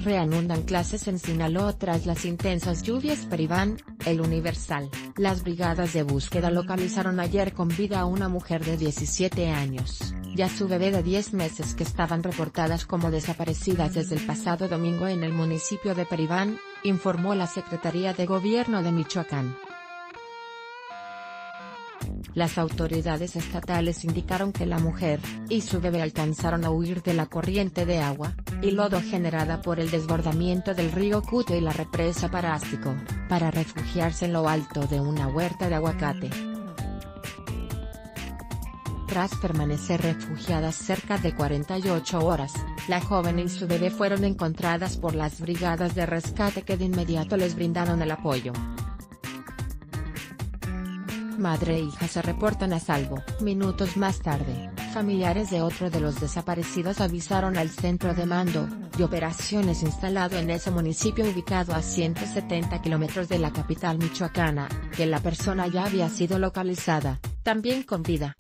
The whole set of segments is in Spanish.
Reanudan clases en Sinaloa tras las intensas lluvias. Peribán, El Universal. Las brigadas de búsqueda localizaron ayer con vida a una mujer de 17 años, y a su bebé de 10 meses que estaban reportadas como desaparecidas desde el pasado domingo en el municipio de Peribán, informó la Secretaría de Gobierno de Michoacán. Las autoridades estatales indicaron que la mujer y su bebé alcanzaron a huir de la corriente de agua y lodo generada por el desbordamiento del río Cute y la represa Parástico, para refugiarse en lo alto de una huerta de aguacate. Tras permanecer refugiadas cerca de 48 horas, la joven y su bebé fueron encontradas por las brigadas de rescate que de inmediato les brindaron el apoyo. Madre e hija se reportan a salvo. Minutos más tarde, familiares de otro de los desaparecidos avisaron al centro de mando y operaciones instalado en ese municipio ubicado a 170 kilómetros de la capital michoacana, que la persona ya había sido localizada, también con vida.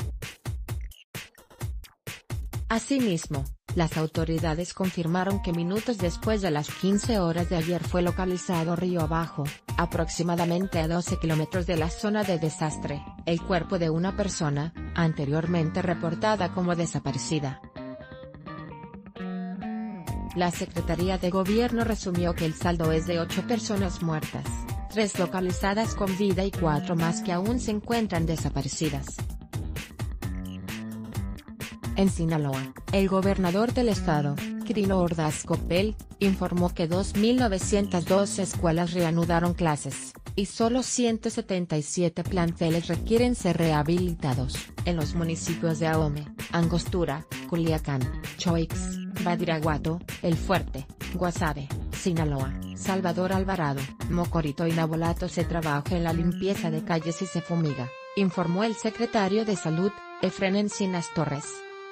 Asimismo, las autoridades confirmaron que minutos después de las 15 horas de ayer fue localizado río abajo, aproximadamente a 12 kilómetros de la zona de desastre, el cuerpo de una persona, anteriormente reportada como desaparecida. La Secretaría de Gobierno resumió que el saldo es de 8 personas muertas, 3 localizadas con vida y 4 más que aún se encuentran desaparecidas. En Sinaloa, el gobernador del estado, Quirino Ordaz Coppel, informó que 2.902 escuelas reanudaron clases, y solo 177 planteles requieren ser rehabilitados, en los municipios de Ahome, Angostura, Culiacán, Choix, Badiraguato, El Fuerte, Guasave, Sinaloa, Salvador Alvarado, Mocorito y Navolato. Se trabaja en la limpieza de calles y se fumiga, informó el secretario de Salud, Efrén Encinas Torres.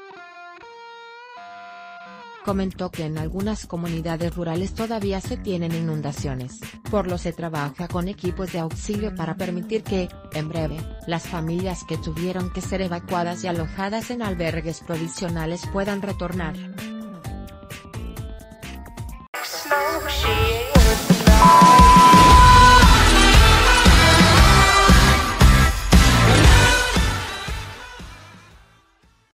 Comentó que en algunas comunidades rurales todavía se tienen inundaciones, por lo se trabaja con equipos de auxilio para permitir que, en breve, las familias que tuvieron que ser evacuadas y alojadas en albergues provisionales puedan retornar.